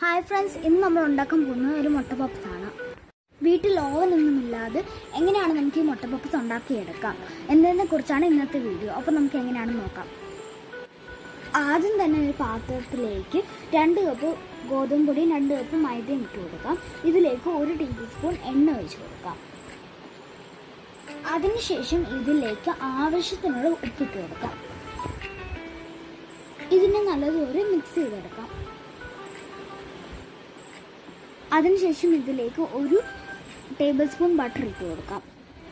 Hi friends, ഇന്ന് നമ്മൾ ഉണ്ടാക്കാൻ പോകുന്നത് ഒരു മുട്ട പപ്സ് ആണ്. വീട്ടിൽ ഓവനൊന്നുമില്ലാതെ എങ്ങനെയാണ് നമുക്ക് ഈ മുട്ട പപ്സ് ഉണ്ടാക്കിയെടുക്കാം എന്നതിനെ കുറിച്ചാണ് ഇന്നത്തെ വീഡിയോ. അപ്പോൾ നമുക്ക് എങ്ങനെയാണെന്ന് നോക്കാം. ആദ്യം തന്നെ ഒരു പാത്രത്തിലേക്ക് 2 കപ്പ് ഗോതമ്പ് പൊടിയും 2 കപ്പ് മൈദയും ഇട്ട് കൊടുക്കാം. ഇതിലേക്ക് 1 ടീസ്പൂൺ എണ്ണ ഒഴിച്ച് കൊടുക്കാം. അതിനുശേഷം ഇതിലേക്ക് ആവശ്യത്തിനുള്ള ഉപ്പിട്ട് കൊടുക്കാം. ഇതിനെ നല്ലതുപോലെ മിക്സ് ചെയ്തെടുക്കാം. അതിനുശേഷം ഇതിലേക്ക് 1 ടേബിൾ സ്പൂൺ ബട്ടർ ഇട്ട് കൊടുക്കാം.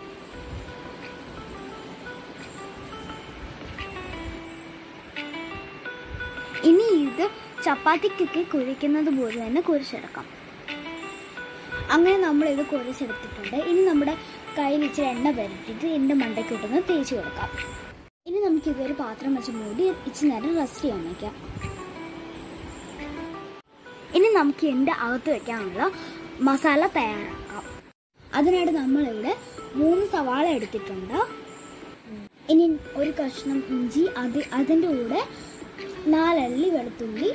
ഇനി ഇത് ചപ്പാത്തിക്കൊക്കെ കുഴിക്കുന്നത് പോലെ തന്നെ കുഴിച്ചെടുക്കാം. അങ്ങനെ നമ്മളിത് കുഴിച്ചെടുത്തിട്ടുണ്ട്. ഇനി നമ്മുടെ കയ്യിൽ ഇച്ചിരി എണ്ണ പുരട്ടിയിട്ട് ഇതിൻ്റെ മണ്ടയ്ക്കൊട്ടൊന്ന് തേച്ച് കൊടുക്കാം. ഇനി നമുക്കിതൊരു പാത്രം വെച്ച് മൂടി ഇച്ചിരി നേരം റെസ്റ്റ് ചെയ്യാൻ വയ്ക്കാം. ഇനി നമുക്ക് ഇതിൻ്റെ അകത്ത് വെക്കാനുള്ള മസാല തയ്യാറാക്കാം. അതിനായിട്ട് നമ്മളിവിടെ 3 സവാള എടുത്തിട്ടുണ്ട്. ഇനി 1 കഷ്ണം ഇഞ്ചി, അതിൻ്റെ കൂടെ 4 അല്ലി വെളുത്തുള്ളി,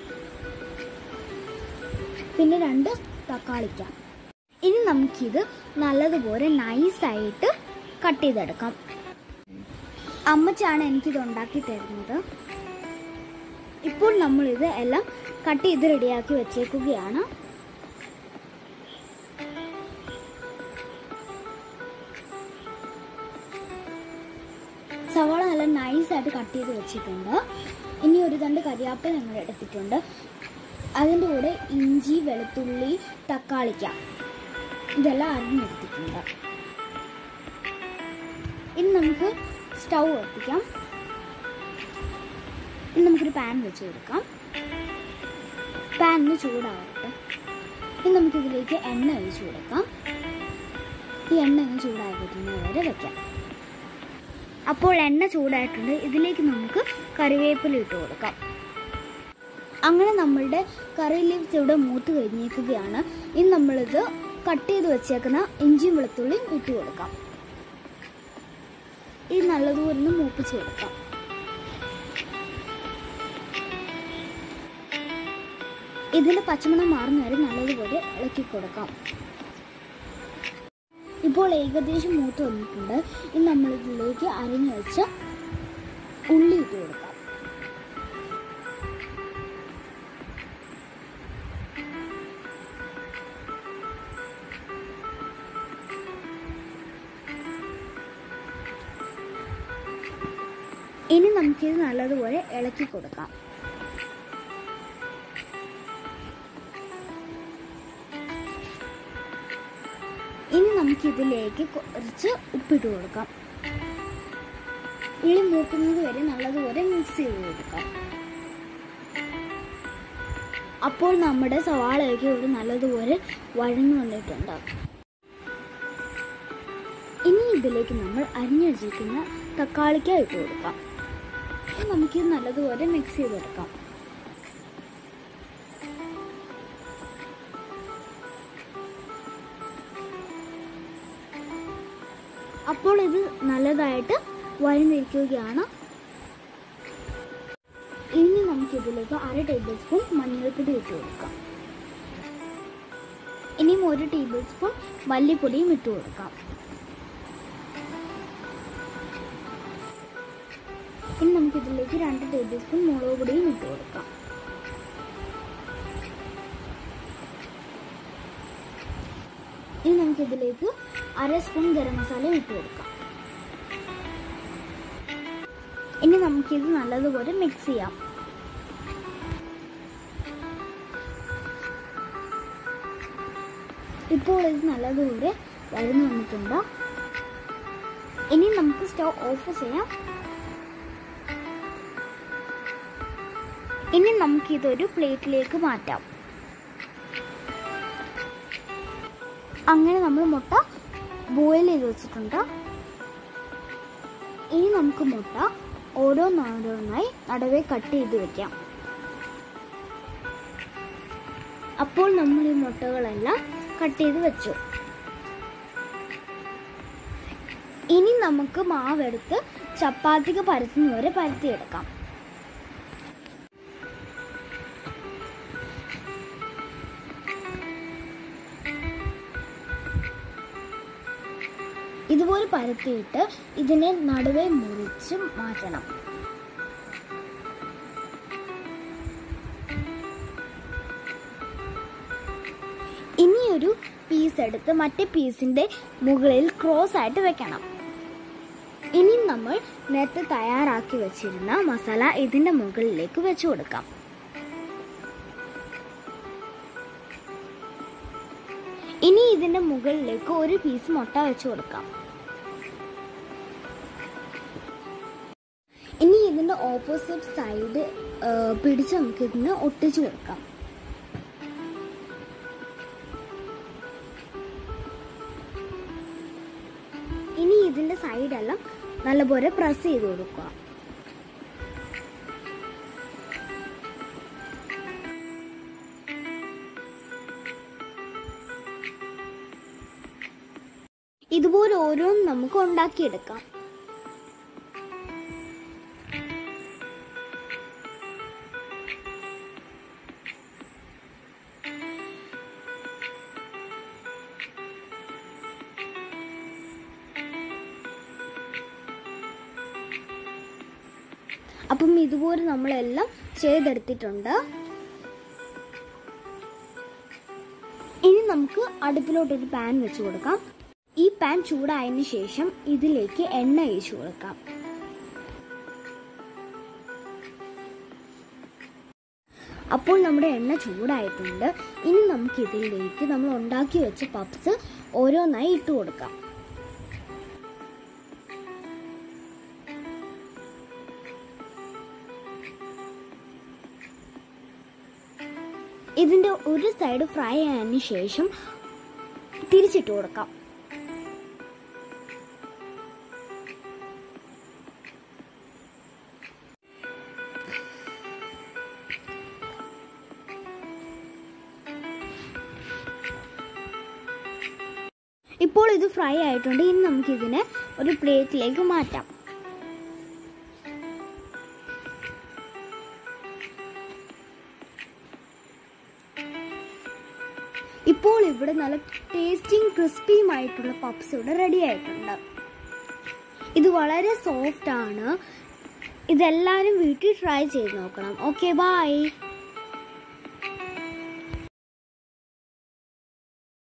പിന്നെ 2 തക്കാളിക്ക. ഇനി നമുക്കിത് നല്ലതുപോലെ നൈസായിട്ട് കട്ട് ചെയ്തെടുക്കാം. അമ്മച്ചാണ് എനിക്കിത് ഉണ്ടാക്കി തരുന്നത്. ഇപ്പോൾ നമ്മളിത് എല്ലാം കട്ട് ചെയ്ത് റെഡിയാക്കി വെച്ചേക്കുകയാണ്. സവാള നല്ല നൈസായിട്ട് കട്ട് ചെയ്ത് വെച്ചിട്ടുണ്ട്. ഇനി ഒരു 2 കരിയാപ്പില ഞങ്ങൾ എടുത്തിട്ടുണ്ട്. അതിൻ്റെ കൂടെ ഇഞ്ചി, വെളുത്തുള്ളി, തക്കാളിക്ക ഇതെല്ലാം അരിഞ്ഞെടുത്തിട്ടുണ്ട്. ഇനി നമുക്ക് സ്റ്റൗ കത്തിക്കാം. ഇനി നമുക്കൊരു പാൻ വെച്ച് കൊടുക്കാം. പാനിന് ചൂടാവട്ടെ. ഇനി നമുക്കിതിലേക്ക് എണ്ണ ഒഴിച്ച് കൊടുക്കാം. ഈ എണ്ണ ഒന്ന് ചൂടായി വരുന്നത് വരെ വെക്കാം. അപ്പോൾ എണ്ണ ചൂടായിട്ടുണ്ട്. ഇതിലേക്ക് നമുക്ക് കറിവേപ്പില ഇട്ട് കൊടുക്കാം. അങ്ങനെ നമ്മളുടെ കറി ലീവ്സ് ഇവിടെ മൂത്ത് കഴിഞ്ഞേക്കുകയാണ്. ഇനി നമ്മളിത് കട്ട് ചെയ്ത് വെച്ചേക്കുന്ന ഇഞ്ചിയും വെളുത്തുള്ളിയും ഇട്ട് കൊടുക്കാം. ഇത് നല്ലതുപോലെ ഒന്ന് മൂപ്പിച്ച് കൊടുക്കാം. ഇതിൽ പച്ചമണം മാറുന്ന വരെ നല്ലതുപോലെ ഇളക്കി കൊടുക്കാം. ഇപ്പോൾ ഏകദേശം മൂത്ത് വന്നിട്ടുണ്ട്. ഇനി നമ്മളിതിലേക്ക് അരിഞ്ഞു വെച്ച ഉള്ളി ഇട്ട് കൊടുക്കാം. ഇനി നമുക്കിത് നല്ലതുപോലെ ഇളക്കി കൊടുക്കാം. ഇനി നമുക്കിതിലേക്ക് കുറച്ച് ഉപ്പിട്ട് കൊടുക്കാം. ഉള്ളി മൂക്കുന്നത് വരെ നല്ലതുപോലെ മിക്സ് ചെയ്ത് കൊടുക്കാം. അപ്പോൾ നമ്മുടെ സവാളയൊക്കെ ഇവിടെ നല്ലതുപോലെ വഴങ്ങി വന്നിട്ടുണ്ട്. ഇനി ഇതിലേക്ക് നമ്മൾ അരിഞ്ഞു വെച്ചിരിക്കുന്ന തക്കാളിക്ക ഇട്ട് കൊടുക്കാം. നമുക്കിത് നല്ലതുപോലെ മിക്സ് ചെയ്തെടുക്കാം. അപ്പോൾ ഇത് നല്ലതായിട്ട് വഴന്നിരിക്കുകയാണ്. ഇനി നമുക്കിതിലേക്ക് 1/2 ടേബിൾ സ്പൂൺ മഞ്ഞൾപ്പൊടി ഇട്ട് കൊടുക്കാം. ഇനിയും 1 ടേബിൾ സ്പൂൺ മല്ലിപ്പൊടിയും ഇട്ട് കൊടുക്കാം. ഇനി നമുക്കിതിലേക്ക് 2 ടേബിൾ സ്പൂൺ മുളക് പൊടിയും ഇട്ട് കൊടുക്കാം. ഇനി നമുക്കിതിലേക്ക് 1/2 സ്പൂൺ ഗരം മസാലയും ഇട്ട് കൊടുക്കാം. ഇനി നമുക്കിത് നല്ലതുപോലെ മിക്സ് ചെയ്യാം. ഇപ്പോൾ ഇത് നല്ലതുപോലെ വഴന്നു വന്നിട്ടുണ്ട്. ഇനി നമുക്ക് സ്റ്റൗ ഓഫ് ചെയ്യാം. ഇനി നമുക്കിതൊരു പ്ലേറ്റിലേക്ക് മാറ്റാം. അങ്ങനെ നമ്മൾ മുട്ട ബോയിൽ ചെയ്ത് വെച്ചിട്ടുണ്ട്. ഇനി നമുക്ക് മുട്ട ഓരോന്നോരോന്നായി നടുവേ കട്ട് ചെയ്ത് വെക്കാം. അപ്പോൾ നമ്മൾ ഈ മുട്ടകളെല്ലാം കട്ട് ചെയ്ത് വെച്ചു. ഇനി നമുക്ക് മാവെടുത്ത് ചപ്പാത്തിക്ക് പരത്തുന്നവരെ പരത്തിയെടുക്കാം. ഇതുപോലെ പരത്തിയിട്ട് ഇതിനെ നടുവേ മുറിച്ച് മാറ്റണം. ഇനിയൊരു പീസ് എടുത്ത് മറ്റേ പീസിന്റെ മുകളിൽ ക്രോസ് ആയിട്ട് വെക്കണം. ഇനി നമ്മൾ നേരത്തെ തയ്യാറാക്കി വെച്ചിരുന്ന മസാല ഇതിന്റെ മുകളിലേക്ക് വെച്ചു കൊടുക്കാം. ഇനി ഇതിന്റെ മുകളിലേക്ക് ഒരു പീസ് മുട്ട വെച്ചു കൊടുക്കാം. ഇനി ഇതിന്റെ ഓപ്പോസിറ്റ് സൈഡ് പിടിച്ച് നമുക്ക് ഇതിന് ഒട്ടിച്ചു കൊടുക്കാം. ഇനി ഇതിന്റെ സൈഡെല്ലാം നല്ലപോലെ പ്രസ് ചെയ്ത് കൊടുക്കുക. ഇതുപോലെ ഓരോന്നും നമുക്ക് ഉണ്ടാക്കിയെടുക്കാം. അപ്പം ഇതുപോലെ നമ്മളെല്ലാം ചെയ്തെടുത്തിട്ടുണ്ട്. ഇനി നമുക്ക് അടുപ്പിലോട്ടൊരു പാൻ വെച്ച് കൊടുക്കാം. ഈ പാൻ ചൂടായതിനു ശേഷം ഇതിലേക്ക് എണ്ണ ഒഴിച്ചു കൊടുക്കാം. അപ്പോൾ നമ്മുടെ എണ്ണ ചൂടായിട്ടുണ്ട്. ഇനി നമുക്ക് ഇതിലേക്ക് നമ്മൾ ഉണ്ടാക്കി വെച്ച പപ്സ് ഓരോന്നായി ഇട്ട് കൊടുക്കാം. ഇതിന്റെ ഒരു സൈഡ് ഫ്രൈ ആയതിനു ശേഷം തിരിച്ചിട്ട് കൊടുക്കാം. ഇപ്പോൾ ഇത് ഫ്രൈ ആയിട്ടുണ്ട്. ഇനി നമുക്കിതിനെ ഒരു പ്ലേറ്റിലേക്ക് മാറ്റാം. ഇപ്പോൾ ഇവിടെ നല്ല ടേസ്റ്റിയും ക്രിസ്പിയുമായിട്ടുള്ള പപ്സ് ഇവിടെ റെഡി ആയിട്ടുണ്ട്. ഇത് വളരെ സോഫ്റ്റ് ആണ്. ഇതെല്ലാവരും വീട്ടിൽ ട്രൈ ചെയ്ത് നോക്കണം. Okay, by.